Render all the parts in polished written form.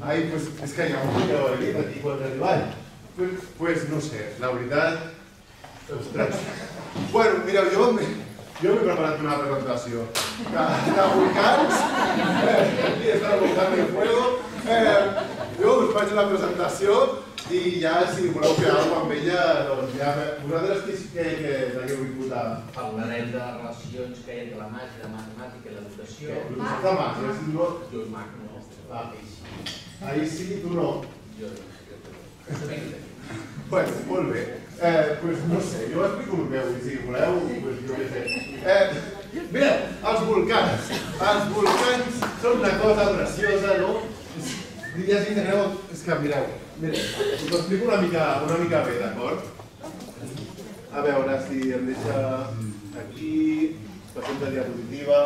Ai, doncs és que hi ha un que ho he dit aquí quan he arribat. Doncs no sé, la veritat... Ostres. Bueno, mireu, jo m'he preparat una presentació de volcans. Aquí està el volcán del fuego. Jo us faig la presentació i ja, si voleu fer alguna cosa amb ella, doncs ja... Vosaltres què hagueu vingut a... Parlarem de relacions que hi ha entre la màgia, la matemàtica i l'educació. Professor de màgia, si no... Jo i Marc no. Ahir sí, tu no. Jo no. Bueno, molt bé. Doncs no sé, jo explico el meu, i si voleu, doncs jo què sé. Mireu, els volcans. Els volcans són una cosa preciosa, no? Ja si enteneu, és que mireu, us ho explico una mica bé, d'acord? A veure si em deixa aquí, passem de diapositiva.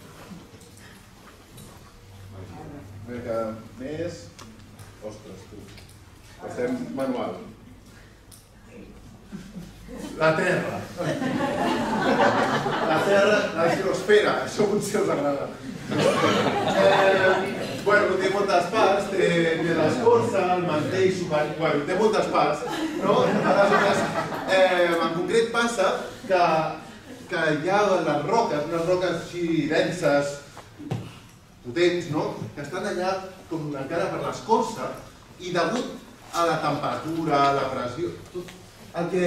Una mica més. Ostres, tu. Passem manual. La Terra. La Terra, la geosfera, això potser us agrada. Bueno, té moltes parts, té l'escorça, el mantell superior... Bueno, té moltes parts, no? Aleshores, en concret passa que hi ha les roques, unes roques així denses, potents, no? Que estan allà com encara per l'escorça i degut a la temperatura, a la pressió... El que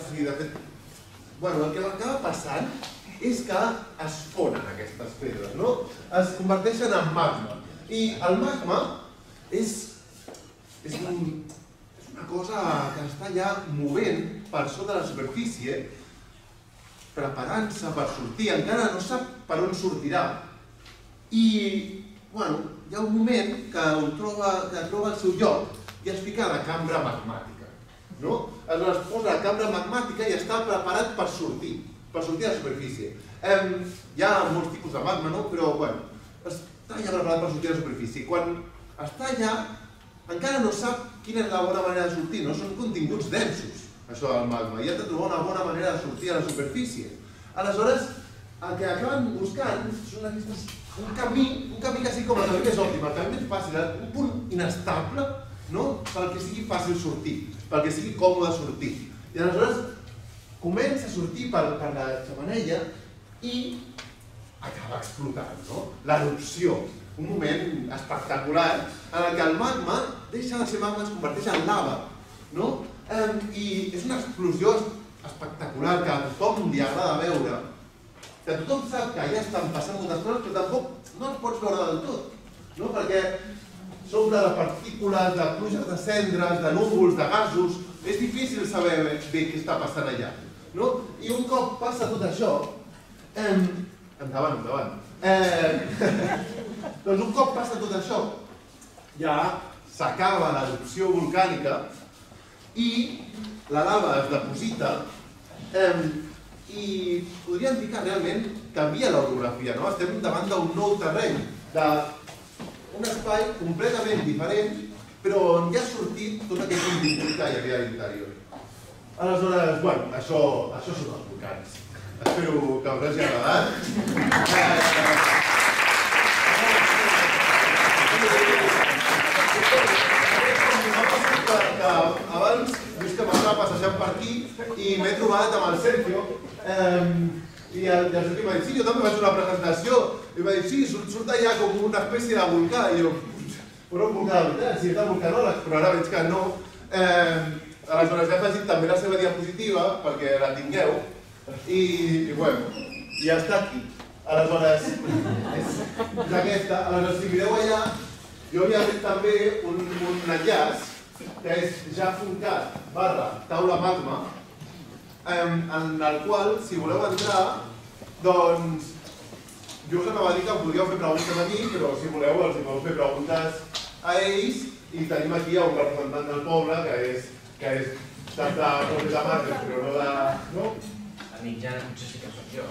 acaba passant és que es fonen aquestes pedres, no? Es converteixen en magma. I el magma és una cosa que està allà movent per sota la superfície, preparant-se per sortir, encara no sap per on sortirà. I, bueno, hi ha un moment que troba el seu lloc i es fica a la cambra magmàtica. Aleshores es posa a la cambra magmàtica i està preparat per sortir a la superfície. Hi ha molts tipus de magma, però està ja preparat per sortir a la superfície. Quan està allà, encara no sap quina és la bona manera de sortir, no? Són continguts densos, això del magma, i ha de trobar una bona manera de sortir a la superfície. Aleshores, el que acaben buscant són un camí quasi com el camí més òptim, el camí més fàcil, un punt inestable, pel que sigui fàcil sortir, pel que sigui còmode sortir. I aleshores comença a sortir per la xemeneia i acaba explotant, l'erupció. Un moment espectacular en què el magma deixa de ser magma, es converteix en lava. I és una explosió espectacular que a tothom li agrada veure. Que tothom sap que allà estan passant moltes coses, però tampoc no els pots veure del tot. Perquè s'omple de partícules, de pluges de cendres, de núvols, de gasos. És difícil saber bé què està passant allà. I un cop passa tot això... Endavant. Doncs un cop passa tot això, ja s'acaba l'erupció volcànica i la lava es deposita i podríem dir que realment canvia l'orografia. Estem davant d'un nou terreny, d'un espai completament diferent, però on ja ha sortit tot aquest contingut que hi havia a l'interior. Aleshores, això són els volcans. Espero que us hagi agradat. Abans, just que m'estava passejant per aquí i m'he trobat amb el Sergio i el Sergio m'ha dit, sí, jo també vaig fer una presentació i m'ha dit, sí, surt allà com una espècie de volcà i jo, però un volcà de veritat, sí, és de volcanòleg, però ara veig que no. Aleshores he afegit també la seva diapositiva perquè la tingueu i ja està aquí. Aleshores, és aquesta. Aleshores, si mireu allà, jo havia fet també un enllaç que és jafuncat/taula magma, en el qual, si voleu entrar, doncs, jo us anava a dir que em podríeu fer preguntes a mi, però si voleu els podeu fer preguntes a ells i tenim aquí un representant del poble que és tant de José de Marques, però no de... A mitjana potser sí que soc jo.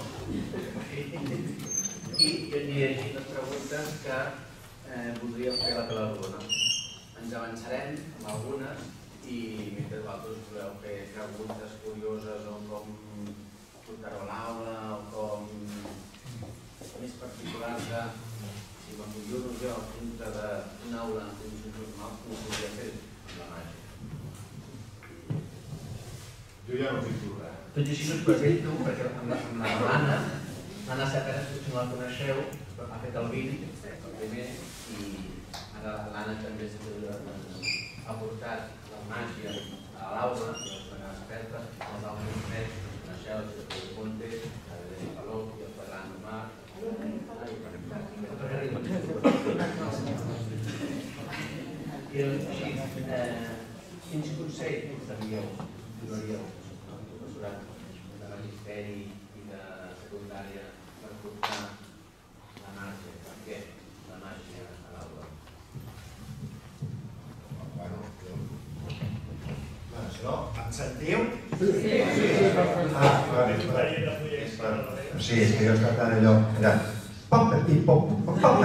I jo aniré llegint les preguntes que voldríeu fer a la taula rodona. Ens avançarem amb algunes i mentre vosaltres voleu fer preguntes curioses o com portar-ho a l'aula o com més particulars de si si m'apunyo jo dintre d'una aula en condicions normals, com ho podria fer amb la màgia? Jo ja no tinc problema. Tot i així us presento, perquè amb l'Anna Saperes, potser no la coneixeu, però ha fet el vídeo, el primer, i ara l'Anna també ha portat la màgia a l'aula, una experta, els altres tres, coneixeu, el Josep Ponte, el Dani Paló i el Ferran Omar. I així, quins consells donaríeu al professorat de magisteri i de secundària per portar la màgia? Per què la màgia a l'aula? No? Em sentiu? Sí. Sí, és que jo he estat allò... Pam, petit, pom, pam, pam.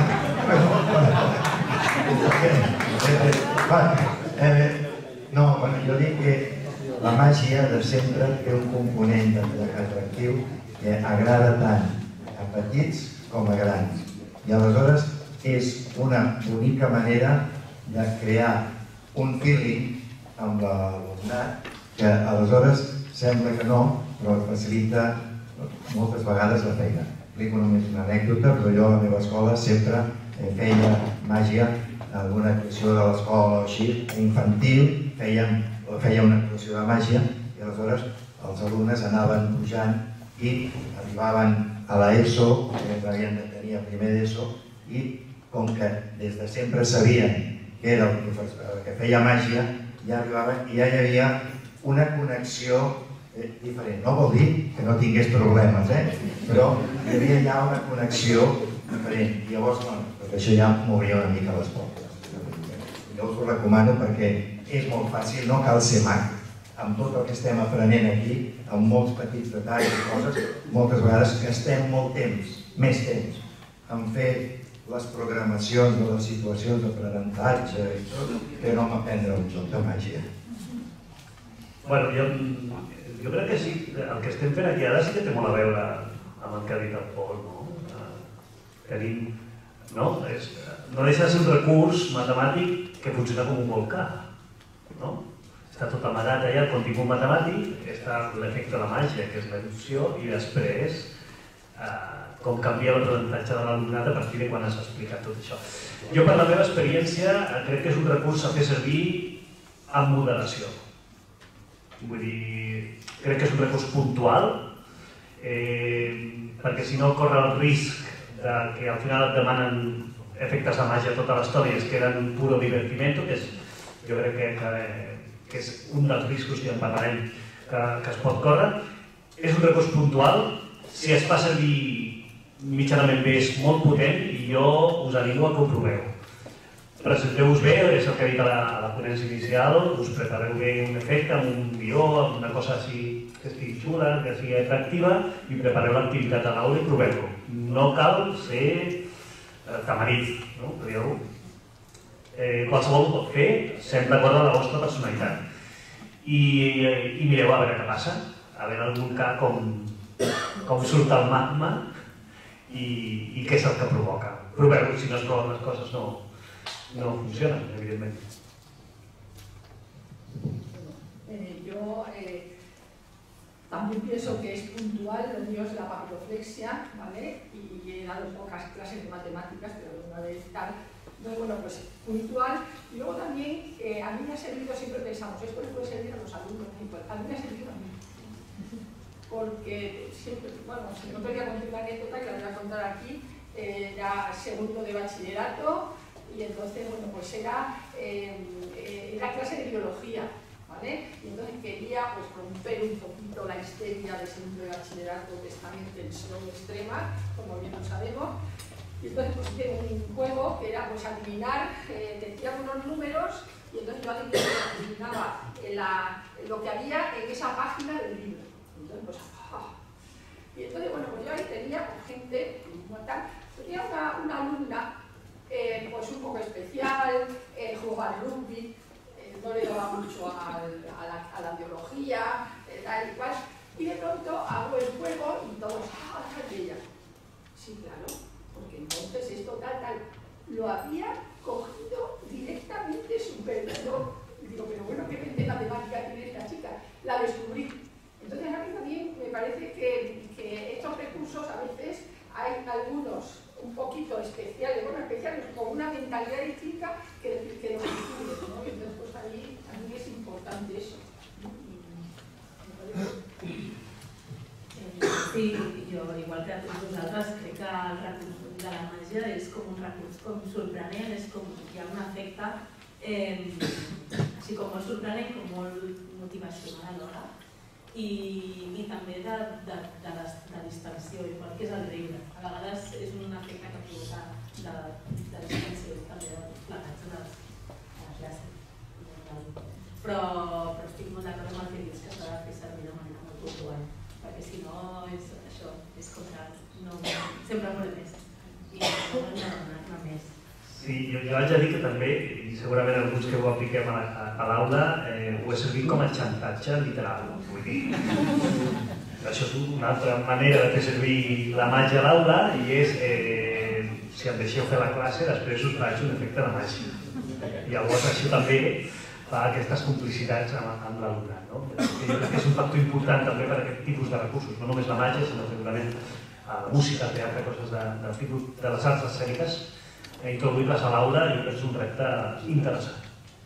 No, jo dic que la màgia de sempre té un component atractiu que agrada tant a petits com a grans. I aleshores és una bonica manera de crear un feeling amb l'alumnat que aleshores sembla que no, però et facilita moltes vegades la feina. Explico només una anècdota, però jo a la meva escola sempre feia màgia, alguna actuació de l'escola o així, infantil, feia una actuació de màgia i aleshores els alumnes anaven pujant i arribaven a l'ESO, que havien de tenir el primer d'ESO, i com que des de sempre sabien que era el que feia màgia, ja arribaven i ja hi havia una connexió diferent. No vol dir que no tingués problemes, però hi havia ja una connexió diferent. I llavors, això ja m'obria una mica les portes. Jo us ho recomano perquè és molt fàcil, no cal ser mag. Amb tot el que estem aprenent aquí, amb molts petits detalls i coses, moltes vegades gastem molt temps, més temps, en fer les programacions de les situacions d'aprenentatge i tot, que no m'aprendre un joc de màgia. Bueno, jo crec que sí, el que estem fent aquí ara sí que té molt a veure amb el que ha dit el Pol, no? Tenim, no? No deixa de ser un recurs matemàtic que funciona com un volcà, no? Està tot amagat allà, el contingut matemàtic, està l'efecte de la màgia, que és la inducció, i després com canvia l'aprenentatge de l'alumnat a partir de quan has explicat tot això. Jo, per la meva experiència, crec que és un recurs a fer servir amb moderació. Vull dir, crec que és un recurs puntual, perquè si no corre el risc que al final et demanen efectes de màgia tota l'estona i es queden un puro divertimento, que jo crec que és un dels riscos que en parlarem que es pot córrer. És un recurs puntual, si es fa servir mitjanament bé és molt potent i jo us animo a que ho proveu. Presenteu-vos bé, és el que he dit a la ponència inicial, us prepareu bé un efecte amb un guió, amb una cosa així que estigui xula, que sigui atractiva i prepareu l'activitat a l'aula i proveu-lo. No cal ser tamarit, no? Qualsevol ho pot fer, sempre d'acord amb la vostra personalitat. I mireu a veure què passa, a veure algun cas com surt el magma i què és el que provoca. Proveu-ho, si no es proven les coses no funcionen, evidentment. Yo también pienso que es puntual, lo mío es la papiroflexia, ¿vale? Y he dado pocas clases de matemáticas, pero una vez tal. Entonces, bueno, pues puntual. Y luego también, a mí me ha servido, siempre pensamos, esto le puede servir a los alumnos, a mí me ha servido a mí. Porque siempre, bueno, si no quería contar una anécdota, que la voy a contar aquí, era segundo de bachillerato, y entonces, bueno, pues era clase de biología, ¿vale? Y entonces quería pues romper un poquito la histeria de segundo de bachillerato, que está en tensión extrema, como bien lo sabemos. Y entonces pues hice un juego que era pues adivinar, decía unos números, y entonces yo adivinaba lo que había en esa página del libro. Entonces, pues, y entonces, bueno, pues yo ahí tenía gente, tenía una alumna pues un poco especial, jugaba al rugby, no le daba mucho a la biología, tal y cual, y de pronto hago el juego y todos, ¡ah, ella! Sí, claro, porque entonces esto tal, lo había cogido directamente superado. Digo, pero bueno, ¿qué mente matemática tiene esta chica? La descubrí. Entonces a mí también me parece que estos recursos a veces hay algunos un poquito especiales, con una mentalidad distinta que lo descubren, ¿no? Entonces pues ahí también es importante eso. Sí, jo, igual que a tots vosaltres, crec que el recurs de la màgia és com un recurs sorprenent, és com hi ha un efecte així com molt sorprenent, com molt motivacional alhora, i també de distensió, igual que és el riure. A vegades és un efecte que provoca de distensió també plegats a la classe. Però estic molt d'acord amb el que dius, que s'ha de fer servir de manera molt puntual, perquè si no és això, és com que sempre vol més i no més. Sí, jo haig de dir que també, i segurament alguns que ho apliquem a l'aula, ho he servit com a xantatge literal. Vull dir, això és una altra manera de fer servir la màgia a l'aula i és, si em deixeu fer la classe, després us faig un efecte de màgia. Llavors això també fa aquestes complicitats amb l'alumnat. Jo crec que és un factor important també per a aquest tipus de recursos, no només la màgia, sinó segurament la música, el teatre, coses del tipus de les arts escèniques, introduir-les a l'aula i és un repte interessant.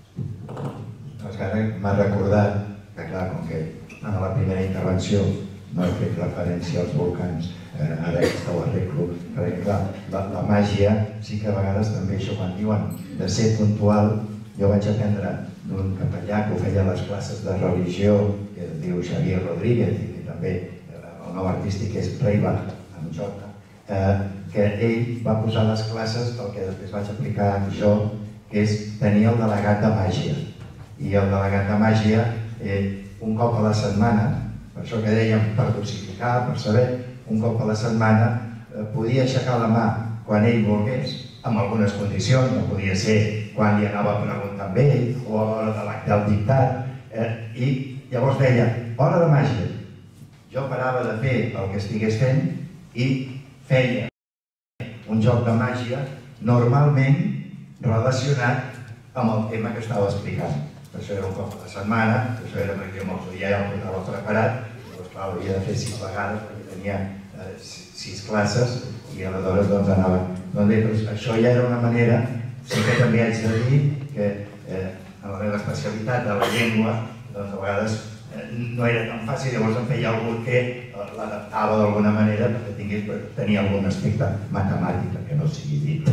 És que ara m'ha recordat que, clar, com que en la primera intervenció no he fet referència als volcans, ara aquesta ho arreglo, perquè clar, la màgia sí que a vegades també això quan diuen de ser puntual, jo vaig aprendre d'un capellà que ho feia a les classes de religió, que es diu Xavier Rodríguez, i també el nou artístic és Reiva, amb J, que ell va posar les classes el que després vaig aplicar jo, que és tenir el delegat de màgia. I el delegat de màgia, un cop a la setmana, per això que dèiem per dosificar, per saber, un cop a la setmana podia aixecar la mà quan ell volgués, amb algunes condicions, no podia ser quan li anava a preguntar amb ell o a l'hora de l'acte del dictat, i llavors deia, hora de màgia. Jo parava de fer el que estigués fent i feia un joc de màgia normalment relacionat amb el tema que estava explicant. Per això era un cop a la setmana, per això era perquè jo ja el portava preparat, llavors clar, hauria de fer 6 vegades perquè tenia 6 classes i aleshores doncs anava. Doncs això ja era una manera, sí que també haig de dir que en la meva especialitat de la llengua, doncs a vegades no era tan fàcil, llavors em feia algú que l'adaptava d'alguna manera perquè tenia algun aspecte matemàtic, que no sigui dit.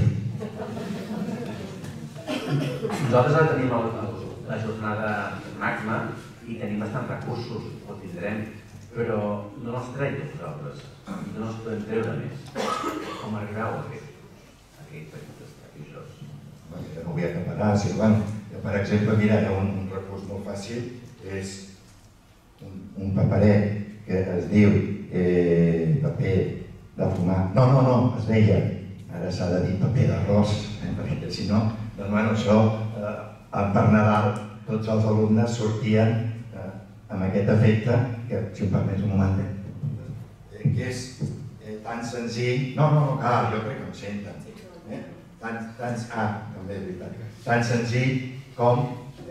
Nosaltres ara tenim la jornada MACMA i tenim bastants recursos, ho tindrem, però no els traieu vosaltres, no els podem treure més. Com arribeu a fer aquests jocs? Jo no vull acaparar, per exemple, mira, un recurs molt fàcil és un paperet que es diu paper de fumar. No, es deia, ara s'ha de dir paper d'arròs, perquè si no, doncs bueno, això per Nadal tots els alumnes sortien amb aquest efecte, que si em permets un moment, que és tan senzill, no cal, jo crec que em senten, també és veritat, tan senzill com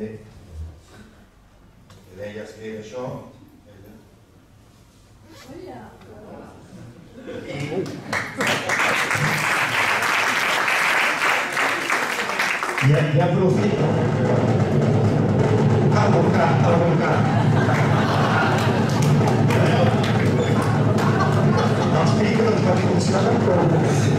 deies que era això. I aprofito el volcà. Els micros no funcionen com...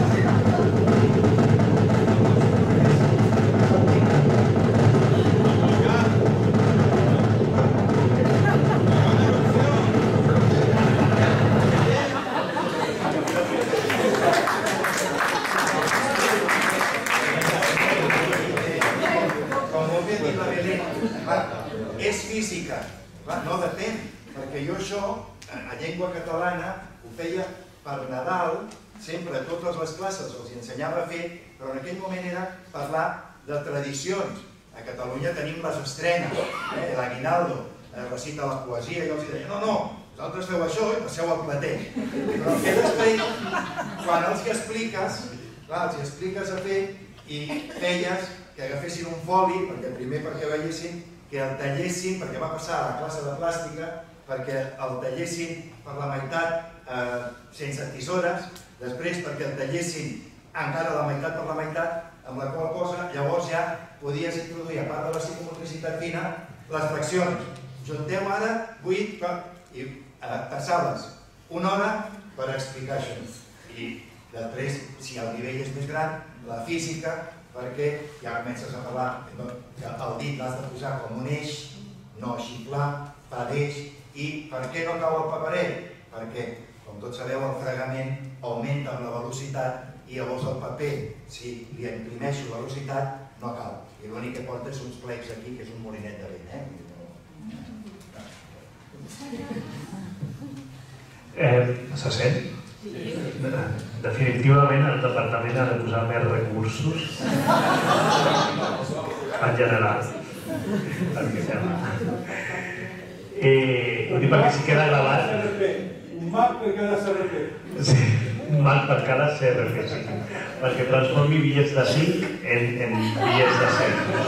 És física, no depèn, perquè jo això, a llengua catalana, ho feia per Nadal, sempre a totes les classes els ensenyava a fer, però en aquell moment era parlar de tradicions. A Catalunya tenim les estrenes, l'Aguinaldo recita la poesia i els deia, no, vosaltres feu això i passeu al plater. Però que després, quan els hi expliques a fer, i feies que agafessin un foli, primer perquè veiessin, que el tallessin, perquè va passar a la classe de plàstica, perquè el tallessin per la meitat sense tisores, després perquè el tallessin encara la meitat per la meitat, amb la qual cosa llavors ja podies introduir, a part de la psicomotricitat fina, les fraccions. Junteu ara 8 i passaves una hora per explicar això. I després, si el nivell és més gran, la física, perquè ja comences a parlar que el dit l'has de posar com un eix, no així pla, fa d'eix. I per què no cau el paperell? Perquè, com tots sabeu, el fregament augmenta amb la velocitat i llavors el paper, si li imprimeixo velocitat, no cau. I l'únic que porta és uns plecs aquí, que és un molinet de vent. Se sent? Definitivament el departament ha de posar més recursos en general. Perquè sembla. Ho dic perquè si queda gravat... Un marc per cada CRP. Sí, un marc per cada CRP, sí. Perquè transformi bitllets de 5 en bitllets de 100.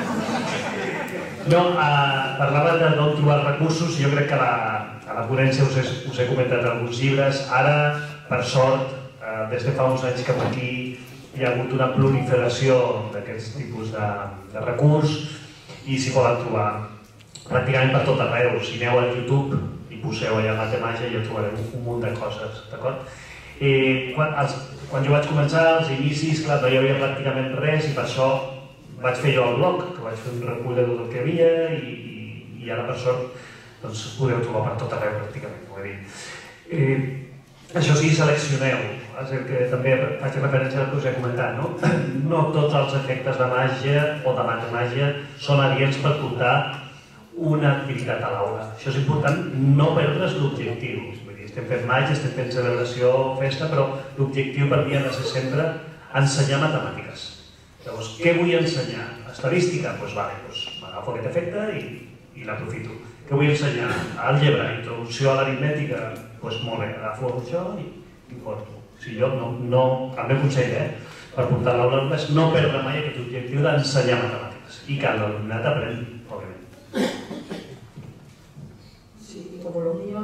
No, parlava de d'on trobar recursos. Jo crec que a la ponència us he comentat alguns llibres. Ara, per sort, des de fa uns anys cap aquí hi ha hagut una proliferació d'aquests tipus de recurs i s'hi poden trobar pràcticament per tot arreu. Si aneu a YouTube i poseu allà Matemàgia ja trobareu un munt de coses, d'acord? Quan jo vaig començar, als inicis, clar, no hi havia pràcticament res i per això vaig fer jo el blog, que vaig fer un recull de tot el que hi havia i ara, per sort, doncs podeu trobar per tot arreu pràcticament, ho he dit. Això sí, seleccioneu, és el que també faig referència al que us he comentat, no? No tots els efectes de màgia o de matemàgia són adients per portar una activitat a l'aula. Això és important, no perdre's l'objectiu. Estem fent màgia, estem fent celebració, festa, però l'objectiu per mi ha de ser sempre ensenyar matemàtiques. Llavors, què vull ensenyar? Estadística? Doncs m'agafo aquest efecte i l'aprofito. Què vull ensenyar? Àlgebra, introducció a l'aritmètica? Doncs molt bé, agafo això i porto. Si jo no, el meu consell, per portar l'aula és no perdre mai aquest objectiu d'ensenyar matemàtiques i que l'alumnat aprèn, òbviament. Sí, y como lo mío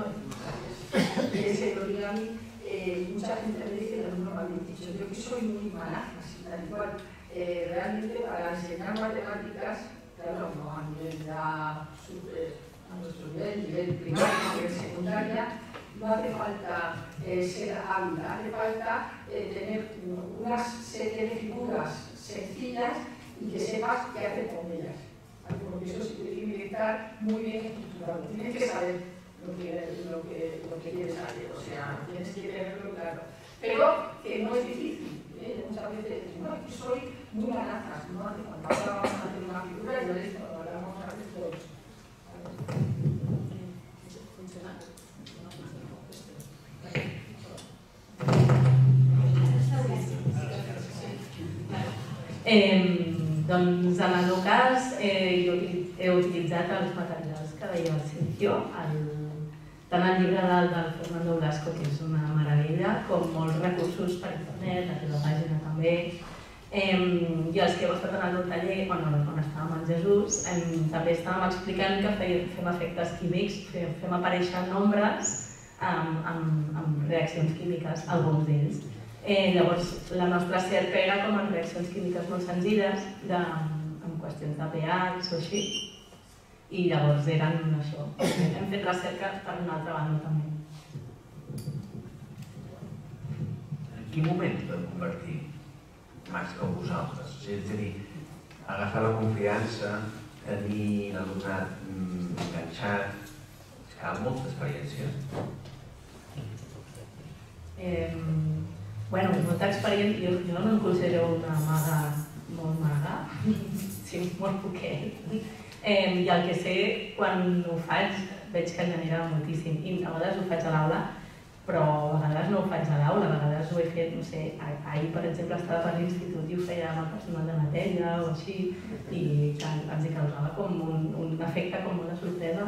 es el origami, mucha gente me dice, no me habéis dicho, yo que soy muy mala, así tal igual. Realmente para enseñar matemáticas, claro, no a nivel a nuestro nivel primario, nivel secundaria, no hace falta ser hábil, hace falta tener una serie de figuras sencillas y que sepas qué hacer con ellas. Porque eso sí tiene que estar muy bien estructurado, tienes que saber lo que quieres hacer, o sea, tienes que tenerlo claro. Pero que no es difícil. Muchas veces decimos, no, yo soy muy ganaza, no hace falta, ahora vamos a hacer una figura y ya esto, ahora vamos a hacer todo. Doncs en el meu cas jo he utilitzat els materials que deia el Sergio, tant el llibre del Fernando Blasco, que és una meravella, com molts recursos per internet, la teva pàgina també. I els que heu estat en el meu taller, on estàvem amb Jesús, també estàvem explicant que fem efectes químics, fem aparèixer nombres amb reaccions químiques, alguns d'ells. Llavors, la nostra cerca era com en reaccions químiques molt senzilles, en qüestions de pH o així, i llavors eren això. Hem fet recerca per una altra banda també. En quin moment podem convertir Max com vosaltres? És a dir, agafar la confiança, tenir l'alumnat enganxat, cal molta experiència. Bueno, molta experiència, jo no em considero una maga molt maga, sí, molt poquet. I el que sé, quan ho faig, veig que genera moltíssim. I a vegades ho faig a l'aula, però a vegades no ho faig a l'aula, a vegades ho he fet, no sé, ahir, per exemple, estava per l'institut i ho feia amb el personal de matèria o així, i ens hi causava com un efecte com una sorpresa.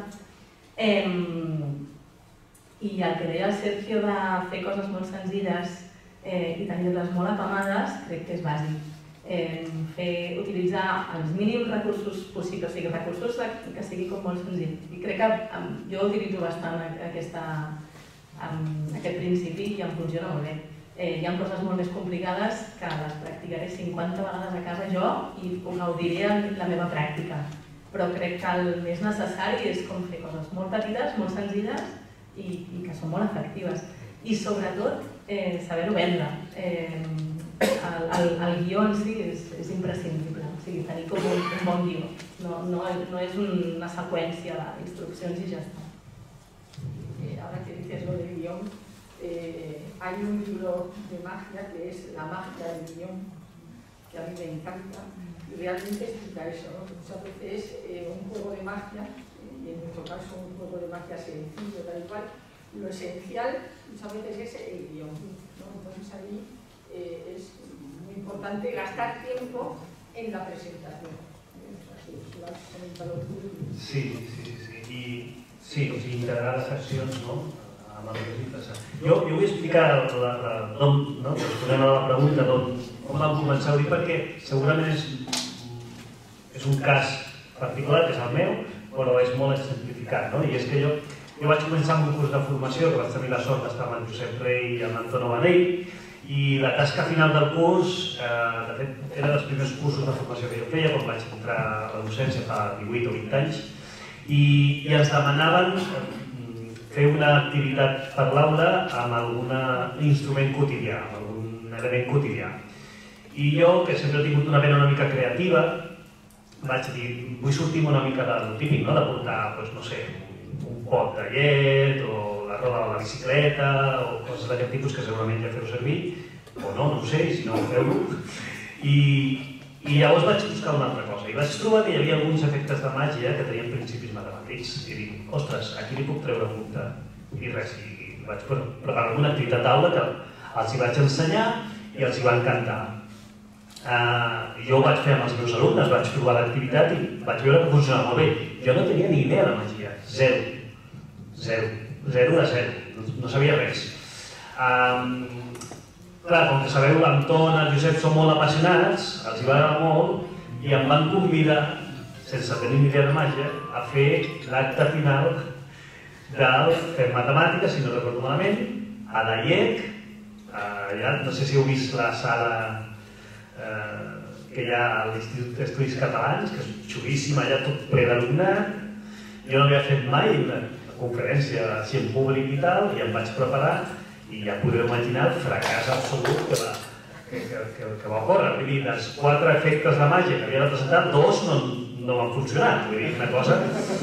I el que deia el Sergio de fer coses molt senzilles i tenir-les molt apamades, crec que és bàsic. utilitzar els mínims recursos possibles, o sigui, recursos que sigui com molt senzill. I crec que jo utilitzo bastant aquest principi i em funciona molt bé. Hi ha coses molt més complicades que les practicaré 50 vegades a casa jo i ho gaudiré en la meva pràctica. Però crec que el més necessari és com fer coses molt petites, molt senzilles i que són molt efectives. I sobretot saber-ho vendre. El guió en si és imprescindible, o sigui, tenir com un bon guió. No és una seqüència d'instruccions i ja està. Ahora que dices lo del guión, hay un libro de magia que es La magia del guión, que a mí me encanta y realmente explica eso, ¿no? Muchas veces un juego de magia, y en nuestro caso un juego de magia sencillo, tal y cual, lo esencial muchas veces es el guión, ¿no? Entonces ahí es muy importante gastar tiempo en la presentación. Lo has comentado tú. Sí. Sí, o sigui, integrar les accions amb el que és interessant. Jo vull explicar, responent a la pregunta, com vam començar a dir, perquè segurament és un cas particular, que és el meu, però és molt exemplificat. I és que jo vaig començar amb un curs de formació, que vaig tenir la sort d'estar amb en Josep Rey i amb l'Antonio Vanell, i la tasca final del curs, de fet, era dels primers cursos de formació que jo feia, quan vaig entrar a la docència fa 18 o 20 anys, i ens demanaven fer una activitat per l'aula amb algun instrument quotidià, amb algun element quotidià. I jo, que sempre he tingut una vena una mica creativa, vaig dir, vull sortir una mica del típic, de portar, no sé, un pot de llet o la roda de la bicicleta o coses d'aquest tipus que segurament ja feu servir, o no ho sé, si no ho feu. I llavors vaig buscar una altra cosa i vaig trobar que hi havia alguns efectes de màgia que tenien principis matemàtics i dic, ostres, aquí li puc treure compte i res, i vaig preparar una activitat d'aula que els hi vaig ensenyar i els hi va encantar. Jo ho vaig fer amb els meus alumnes, vaig provar l'activitat i vaig veure que funcionava molt bé. Jo no tenia ni idea de màgia, zero de zero, no sabia res. Clar, com que sabeu, l'Anton i el Josep són molt apassionats, els hi va agradar molt i em van convidar, sense tenir ni idea de màgia, a fer l'acte final del Fem Matemàtiques, si no recordo malament, a Dallec, allà, no sé si heu vist la sala que hi ha a l'Institut d'Estudis Catalans, que és xulíssima, allà tot ple d'alumnat. Jo no havia fet mai una conferència així en públic i tal, i em vaig preparar i ja podeu imaginar el fracàs absolut que va ocórrer. Vull dir, dels 4 efectes de màgia que havia de presentar, 2 no van funcionar. Vull dir, una cosa...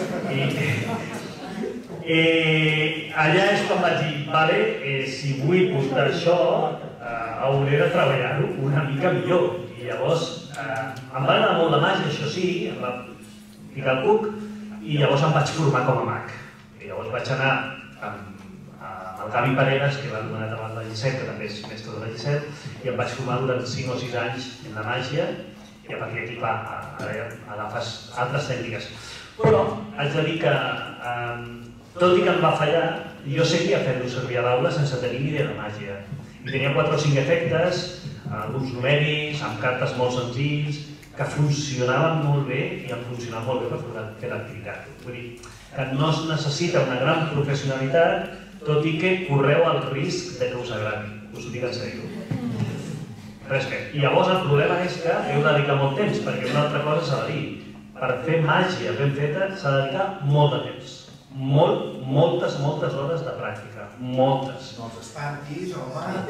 Allà és quan vaig dir, vale, si vull portar això, hauré de treballar-ho una mica millor. I llavors, em va agradar molt la màgia, això sí, em va picar el cuc, i llavors em vaig formar com a mag. I llavors vaig anar el Gavi Paredes, que va anomenat abans de la Giselle, que també és mestre de la Giselle, i em vaig formar durant 5 o 6 anys en la màgia, i a partir d'aquí, clar, ara agafes altres tècniques. Però haig de dir que, tot i que em va fallar, jo seguia fent-ho servir a l'aula sense tenir ni idea de màgia. I tenia 4 o 5 efectes, alguns numèrics, amb cartes molt senzills, que funcionaven molt bé i han funcionat molt bé per fer l'activitat. Vull dir que no es necessita una gran professionalitat, tot i que correu el risc de que us agradi, us ho dic en sèrio. Res més. I llavors el problema és que heu de dedicar molt temps, perquè una altra cosa s'ha de dir. Per fer màgia ben feta s'ha de dedicar molt de temps. Moltes hores de pràctica. Moltes. No els espantis, home.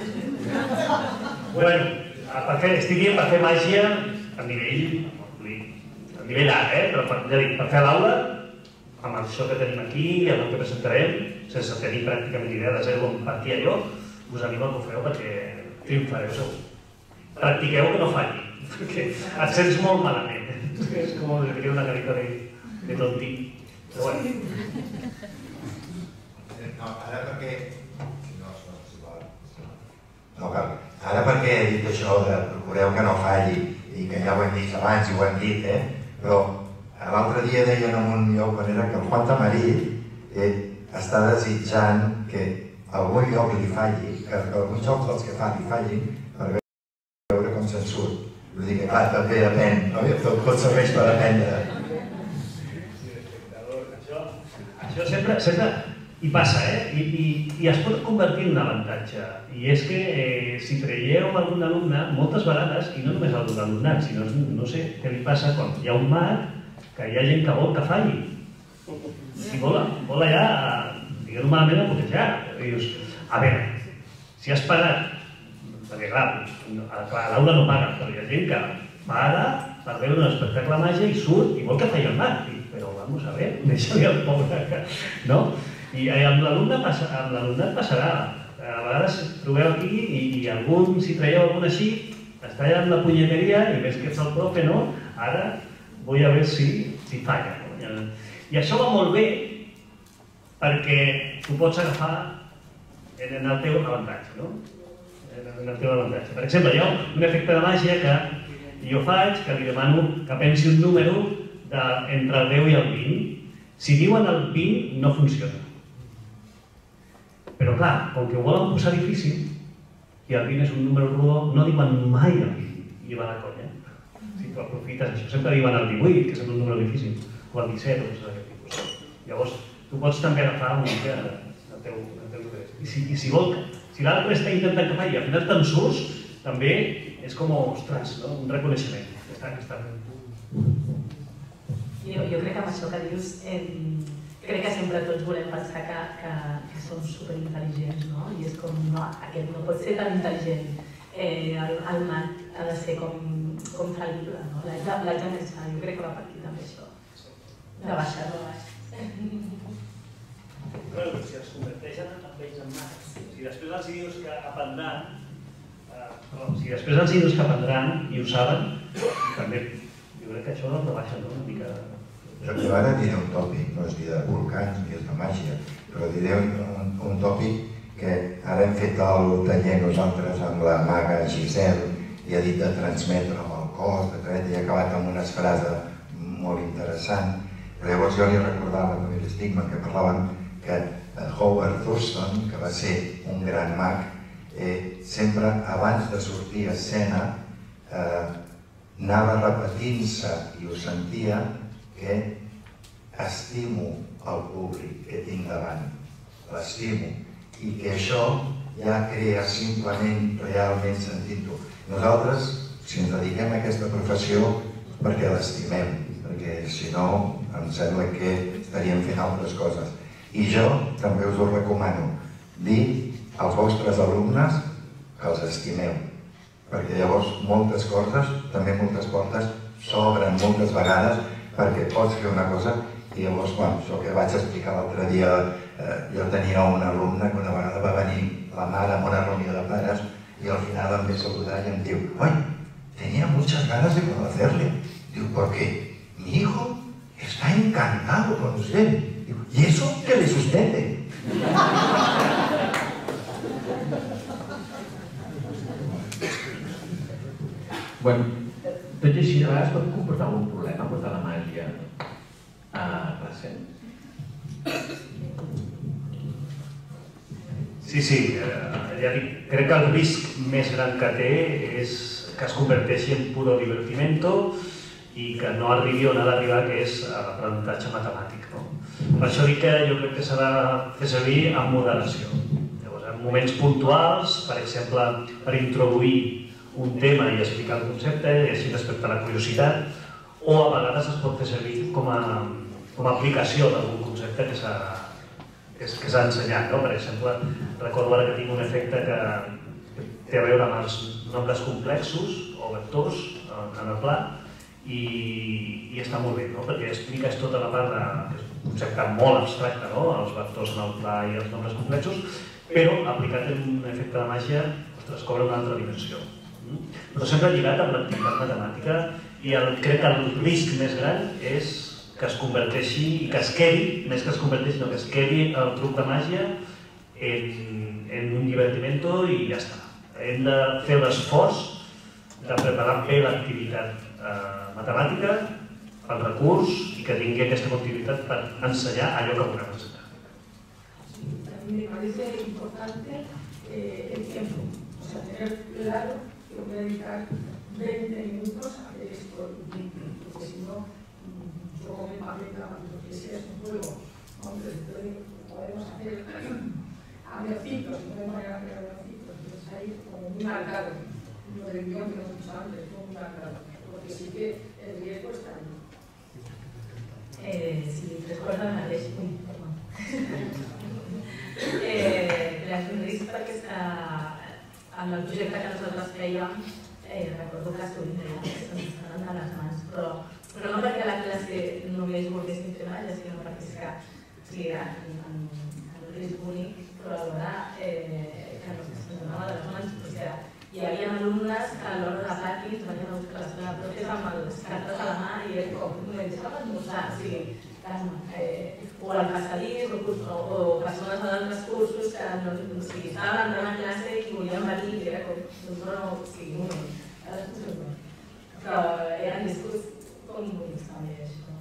Bueno, estic dient per fer màgia a nivell art, però per fer a l'aula, amb això que tenim aquí i amb el que presentarem, sense tenir pràcticament idea de zero on partia jo, us animo a que ho feu perquè triomfareu segur. Practiqueu que no falli, perquè et sents molt malament. És com dir una carita de tonti. Però bueno. No, ara perquè... No cal. Ara perquè he dit això de procureu que no falli i que ja ho hem dit abans i ho hem dit, però l'altre dia deien en un lloc on era que el Juan Tamarí està desitjant que algun lloc li falli, que alguns jocs dels que fa li fallin per veure com se'n surt. Vull dir que, clar, també depèn, no? Tot serveix per aprendre. Això sempre hi passa, i es pot convertir en un avantatge. I és que si traieu algun alumne, moltes vegades, i no només alumnat, sinó, no sé què li passa quan hi ha un mag, que hi ha gent que vol que falli. I vol allà, diguem-ho malament, a botejar. Dius, a veure, si has pagat, perquè clar, l'aula no paga, però hi ha gent que paga per veure un espectacle màgia i surt i vol que falli el mag. Però vamos a ver, deixa-li el pobre, no? I amb l'alumnat passarà. A vegades trobeu aquí i si traieu algun així, està allà amb la punyeteria i ves que ets el profe, no? Ara vull a veure si falla. I això va molt bé perquè tu pots agafar en el teu avantatge, no? En el teu avantatge. Per exemple, hi ha un efecte de màgia que jo faig, que li demano que pensi un número entre el 10 i el 20. Si diuen el 20, no funciona. Però clar, com que ho volen posar difícil, i el 20 és un número rodó, no diuen mai el 20, i va de conya. Si tu aprofites això, sempre diuen el 18, que és un número difícil, o el 17, o coses d'aquest tipus. Llavors, tu pots també agafar una mica el teu interès. I si l'altre està intentant que falli i al final te'n surts, també és com, ostres, un reconeixement que està fent. Jo crec que amb això que dius, crec que sempre tots volem pensar que som superintel·ligents, no? I és com, no, aquest no pot ser tan intel·ligent. El mag ha de ser com fal·lible, no? L'haig de pensar, jo crec que va partir també això. De baixar-lo a baix. Però si es converteixen en ells en mags, si després els dius que aprendran, i ho saben, també jo crec que això no baixa una mica. Jo ara diré un tòpic, no és ni de volcans ni és de màgia, però diré un tòpic que ara hem fet el taller nosaltres amb la maga Giselle i ha dit de transmetre amb el cos, i ha acabat amb una frase molt interessant. Però llavors jo li recordava amb l'estigma que parlàvem que Howard Thurston, que va ser un gran mag, sempre abans de sortir a escena anava repetint-se i ho sentia que estimo el públic que tinc davant, l'estimo, i que això ja crea simplement, realment sentint-ho. Nosaltres, si ens dediquem a aquesta professió, perquè l'estimem, perquè si no, em sembla que estaríem fent altres coses. I jo també us ho recomano, dir als vostres alumnes que els estimeu, perquè llavors moltes coses, també moltes portes, s'obren moltes vegades perquè pots fer una cosa i llavors, això que vaig explicar l'altre dia, jo tenia un alumne que una vegada va venir la mare a una reunió de pares y al final em ve a saludar y em diu, ¡ay! Tenía muchas ganas de conocerle. Digo, ¿por qué? Mi hijo está encantado con usted. Digo, ¿y eso qué le suspende? Bueno, tot i així, a vegades pot comportar algun problema portar la màgia a classe. Sí, ja dic, crec que el risc més gran que té és que es converteixi en puro divertimento i que no arribi on ha d'arribar, que és l'aprenentatge matemàtic. Per això dic que jo crec que s'ha de fer servir amb moderació. Llavors, en moments puntuals, per exemple, per introduir un tema i explicar el concepte, i així respecte a la curiositat, o a vegades es pot fer servir com a aplicació d'algun concepte que s'ha ensenyat. Per exemple, recordo ara que tinc un efecte que té a veure amb els nombres complexos o vectors en el pla i està molt bé, perquè expliques tota la part d'un concepte molt abstracte, els vectors en el pla i els nombres complexos, però aplicat en un efecte de màgia es cobra una altra dimensió. Però sempre lligat amb l'activitat matemàtica i crec que el risc més gran és que es converteixi i que es quedi, més que es converteixi, no, que es quedi el truc de màgia en un divertimento i ja està. Hem de fer l'esforç de preparar bé l'activitat matemàtica, el recurs i que tingui aquesta continuïtat per ensenyar allò que volem ensenyar. Me parece importante el tiempo, o sea, tener claro que voy a dedicar 20 minutos neocitos, no de manera que eran neocitos, entonces ahí como muy marcado, lo del guión que hemos dicho antes, muy marcado, porque sí que el riesgo está ahí. Si recorda el mateix, el risc perquè en el projecte que nosaltres fèiem recordo que estudis ens estaven a les mans, però no perquè la classe només volguessin fer màgia, sinó perquè és que en un risc únic, però alhora que no se'ns donava de les mans. Hi havia alumnes que a l'hora de pati es venien a buscar la seva pròtesi amb les cartes a la mà i era com, me deixava esmorzar, o al passadís o persones d'altres cursos que estaven entrant a classe i volien venir i era com, doncs no, un moment. Però eren discurs com bonics també, això.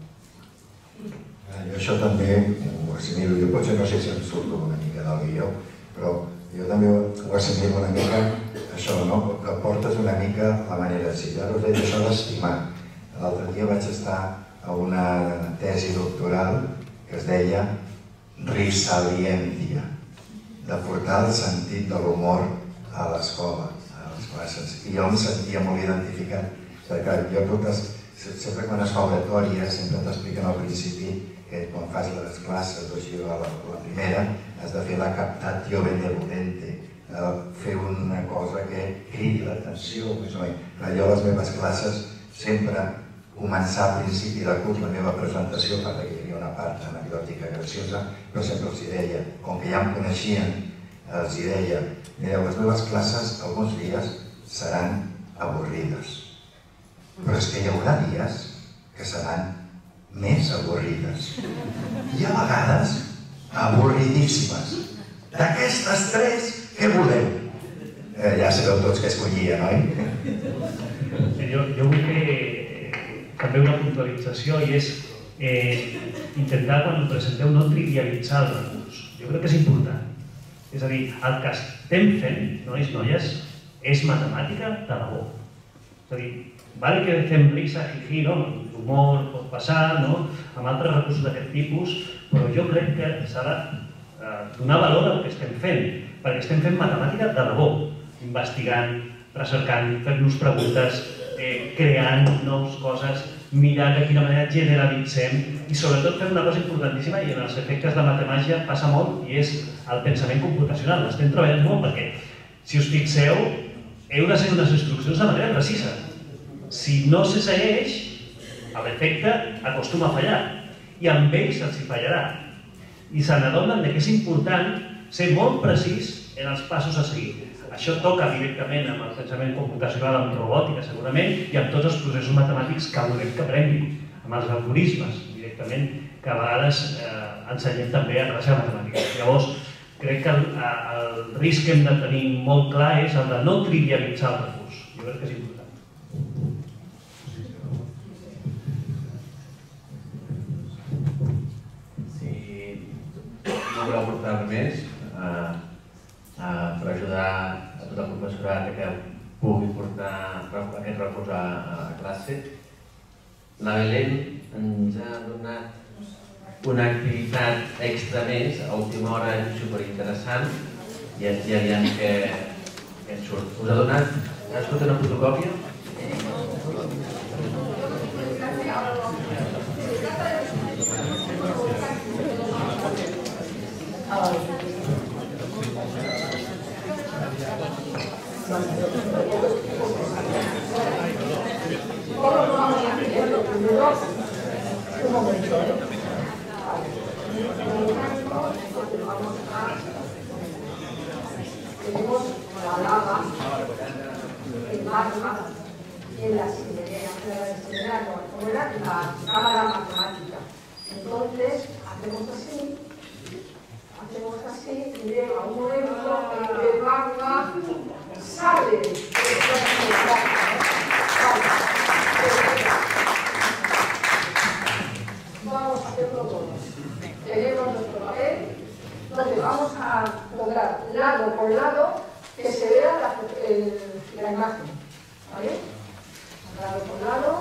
Jo això també ho assimilo, jo potser no sé si em surto una mica del guió, però jo també ho assimilo una mica, això, no? Que portes una mica la manera, si ja us deia això d'estimar. L'altre dia vaig estar a una tesi doctoral que es deia Risaliència, de portar el sentit de l'humor a l'escola, a les classes. I jo em sentia molt identificat. Jo sempre quan es fa oratòria, sempre t'expliquen al principi que quan fas les classes o així, la primera, has de fer la captatio benevolente, fer una cosa que cridi l'atenció. Jo a les meves classes sempre començar al principi de curs la meva presentació, perquè hi havia una part anecdòtica graciosa, però sempre els deia, com que ja em coneixien, els deia, mireu, les meves classes alguns dies seran avorrides, però és que hi haurà dies que seran més avorrides i a vegades avorridíssimes. D'aquestes tres, què voleu? Ja sabeu tots què escollia, oi? Jo vull fer també una puntualització i és intentar quan ho presenteu no trivialitzar el recurs. Jo crec que és important. És a dir, el que estem fent, nois, noies, és matemàtica de debò. És a dir, val que fem risa, jiji, l'humor pot passar, amb altres recursos d'aquest tipus, però jo crec que s'ha de donar valor al que estem fent, perquè estem fent matemàtica de debò, investigant, recercant, fent-nos preguntes, creant noves coses, mirant de quina manera generalitzem i sobretot fem una cosa importantíssima i en els efectes de matemàgia passa molt i és el pensament computacional. L'estem treballant molt perquè, si us fixeu, heu de seguir unes instruccions de manera precisa. Si no se segueix, l'efecte acostuma a fallar i amb ells els hi fallarà. I se n'adonen que és important ser molt precís en els passos a seguir. Això toca directament amb el pensament computacional, amb robòtica segurament, i amb tots els processos matemàtics que volem que aprenguin, amb els algoritmes directament, que a vegades ensenyem també a classe de matemàtiques. Llavors, crec que el risc que hem de tenir molt clar és el de no trivialitzar el recurs. Jo crec que és important. Si no voleu aportar més, per ajudar a tot el professorat que pugui portar aquest recurs a classe. La Belén ens ha donat una activitat extra més, a última hora superinteressant, i ja diem que ens surt. Us ha donat, has fet una fotocòpia? Un momento. Tenemos la lava, el magma, en la chimenea, como era la cámara matemática. Entonces, hacemos así, y llega un momento en que el magma sale. Vamos a hacerlo todo. Tenemos nuestro papel, donde vamos a lograr lado por lado que se vea la imagen. ¿Vale? Lado por lado.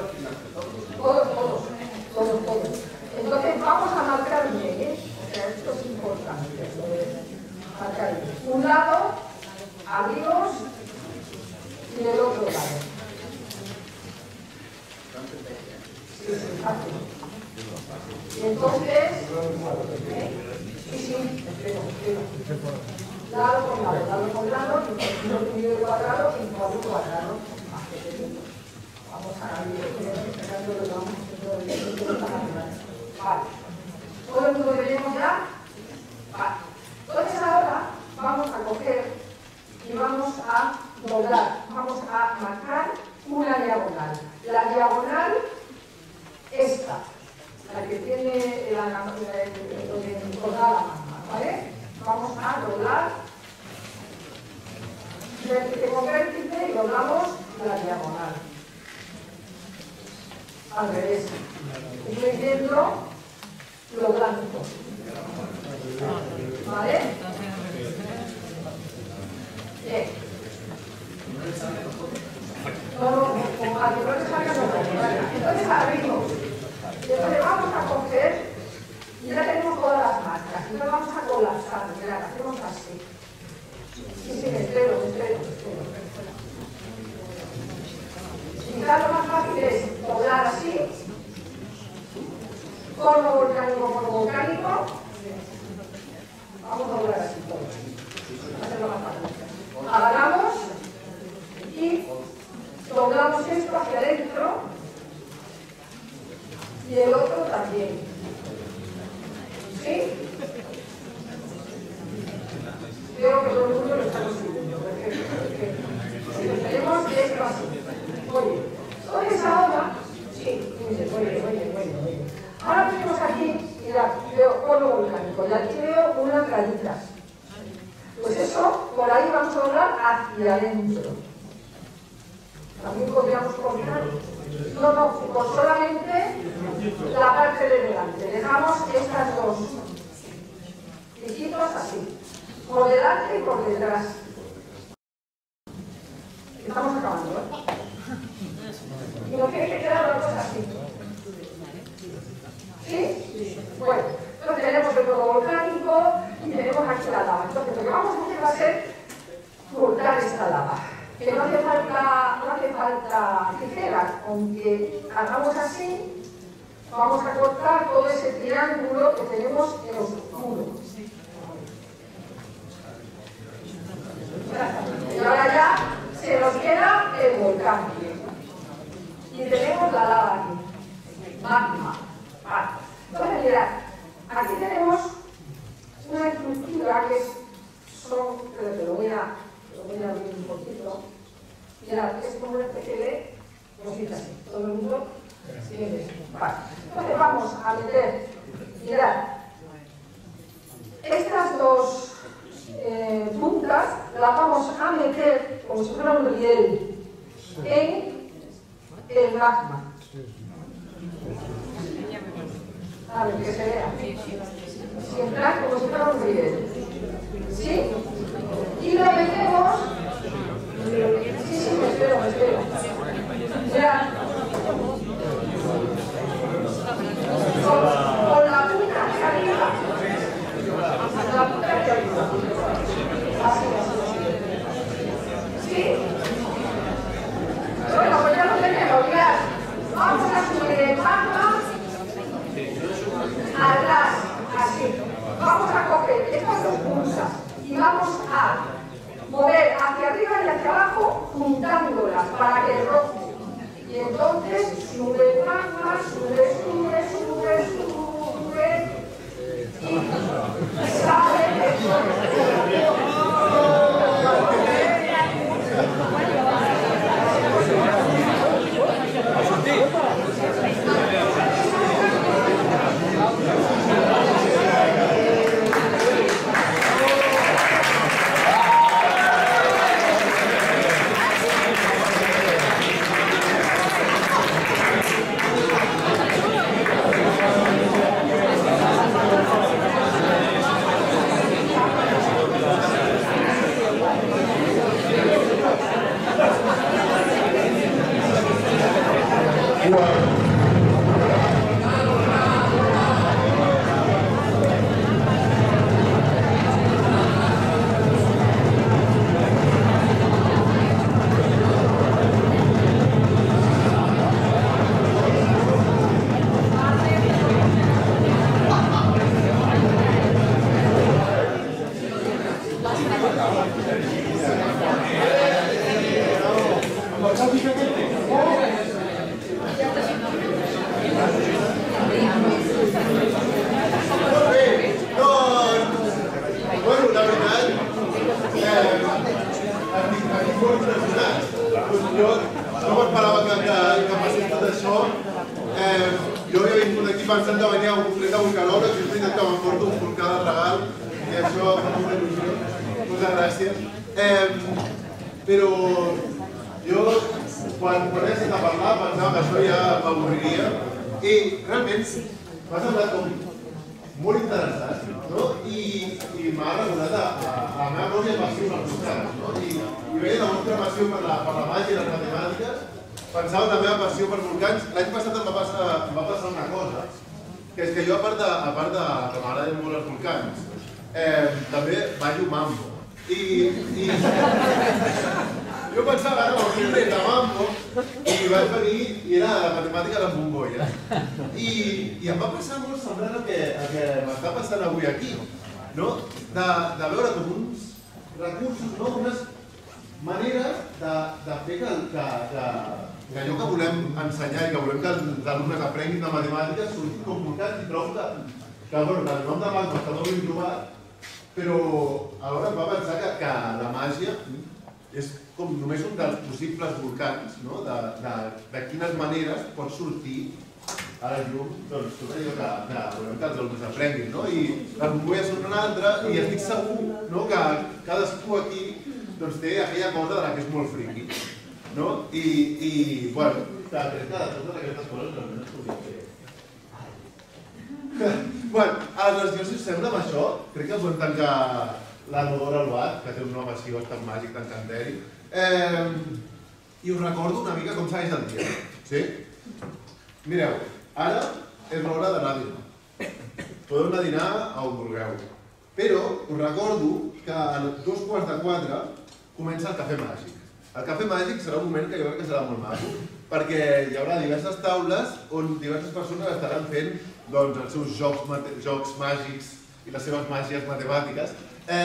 Todos. Entonces vamos a marcar bien, ¿eh? O sea, esto y del otro lado. Y entonces, lado con lado, medio de cuadrado y cuadrado. Vamos a ver, vale. ¿Todo el mundo lo tenemos ya? Vale. Entonces ahora vamos a coger y vamos a doblar, vamos a marcar una diagonal. La diagonal esta, la que tiene colgada la magma, ¿vale? Vamos a doblar con vértice y doblamos la diagonal. Al revés. Estoy viendo lo blanco. ¿Vale? Bien. No, como al que no le salga, no. Entonces abrimos. Entonces vamos a coger, y ya tenemos todas las marcas. Entonces vamos a colapsar. Mirad, hacemos así. Sí, me espero. Quizás lo más fácil es doblar así. Cono volcánico. Vamos a doblar así todo. Hacerlo más fácil. Agarramos y doblamos esto hacia adentro y el otro también. ¿Sí? Creo que todo el mundo lo está consiguiendo. Perfecto. Tenemos esto así. Muy bien. Entonces ahora, sí, muy bien. Ahora tenemos aquí, mirad, veo cono volcánico y aquí veo unas rayitas. Pues eso, por ahí vamos a doblar hacia adentro. También podríamos cortar. No, con solamente la parte de delante. Dejamos estas dos piquitos así, por delante y por detrás. Estamos acabando, ¿eh? Y nos tiene que quedar una cosa así. ¿Sí? Bueno, entonces tenemos el cono volcánico y tenemos aquí la lava. Entonces lo que vamos a hacer va a ser cortar esta lava. Que no hace falta tijeras, aunque hagamos así, vamos a cortar todo ese triángulo que tenemos en oscuro. Y ahora ya se nos queda el volcán. Y tenemos la lava aquí. Magma. Vale. Entonces, mirad, aquí tenemos una estructura que son, pero te lo voy a abrir un poquito. Mirad, es como una especie de cosita así. Todo el mundo tiene eso. Vale. Entonces vamos a meter, mirad, estas dos puntas las vamos a meter como si fuera un riel en el magma. A ver, que se vea. Si en plan como si fuera un riel. ¿Sí? Y lo metemos. Sí, me espero. Mirad. Con la punta hacia arriba. Así. ¿Sí? Bueno, pues ya lo tenemos, mirad. Vamos a subir el magma atrás, así. Vamos a coger estas dos puntas y vamos a mover hacia arriba y hacia abajo juntándolas para que roce. Y entonces sube el magma, sube y sale el jo no m'esperava que passés tot això. Jo havia vingut aquí pensant que venia un concret de Volcanova, i és veritat que m'emporto un volcà de regal, i això fa molta il·lusió. Moltes gràcies. Però jo, quan he sentit a parlar, pensava que això ja m'avorriria, i realment m'ha semblat com molt interessant, no? I m'ha recordat a la meva pròpia passió per volcans, no? I veia la vostra passió per la màgia i les matemàtiques, pensava també la passió per volcans. L'any passat em va passar una cosa, que és que jo, a part de que m'agraden molt els volcans, també ballo mambo. I jo pensava ara amb el timbre de mambo i vaig venir i era la matemàtica de bombolla. I em va passar molt semblant al que m'està passant avui aquí, no? De veure com uns recursos, no? Unes maneres de fer que allò que volem ensenyar i que volem que els alumnes aprenguin de matemàtiques surtin com volcans, i trobo que el nom de mambo està molt ben trobat, però alhora em va pensar que la màgia és com només un dels possibles volcans, de quines maneres pot sortir a la llum tot allò que volem que els alumnes aprenguin. I les bombolles són una altra, i estic segur que cadascú aquí té aquella cosa de la que és molt friqui. I, bueno, crec que de totes aquestes coses no es podria fer. Aleshores, jo, si us sembla, amb això, crec que podem tancar la Nodora Albat, que té un nom així bastant màgic, tan canteri. I us recordo una mica com segueix el dia. Sí? Mireu, ara és l'hora d'anar a dinar. Podeu anar a dinar a on vulgueu. Però us recordo que a 3:45 comença el cafè màgic. El cafè màgic serà un moment que jo crec que serà molt maco, perquè hi haurà diverses taules on diverses persones estaran fent els seus jocs màgics i les seves màgies matemàtiques,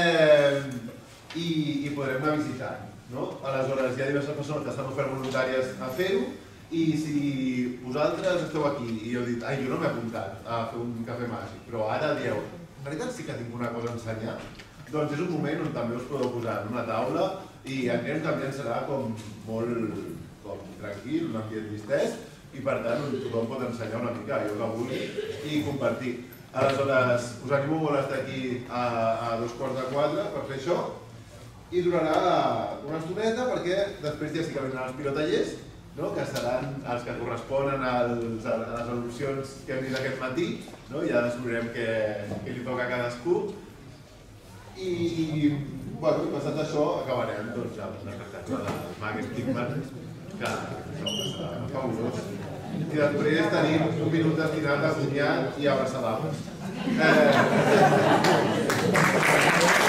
i podrem anar visitant. Aleshores, hi ha diverses persones que estan ofert voluntàries a fer-ho, i si vosaltres esteu aquí i heu dit jo no m'he apuntat a fer un cafè màgic, però ara dieu, en realitat sí que tinc una cosa a ensenyar, doncs és un moment on també us podeu posar en una taula i aquest ambient serà com molt tranquil, un ambient distès, i per tant tothom pot ensenyar una mica allò que vulgui i compartir. Aleshores, us animo molt a estar aquí a 3:45 per fer això, i durarà una estoneta perquè després ja sí que vindran els pilotallers, que seran els que corresponen a les al·lusions que hem vist aquest matí, ja descobrirem què li toca a cadascú. I, passat això, acabarem amb l'espectacle de Mag Stigman, que serà fabulós. I després tenim un minut destinat a comiat i abraçar d'altres.